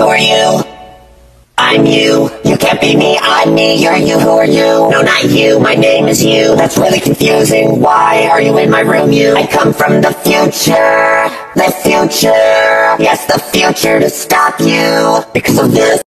are you? I'm you. You can't be me, I'm me. You're you, who are you? No, not you, my name is you. That's really confusing. Why are you in my room, you? I come from the future. The future. Yes, the future to stop you. Because of this.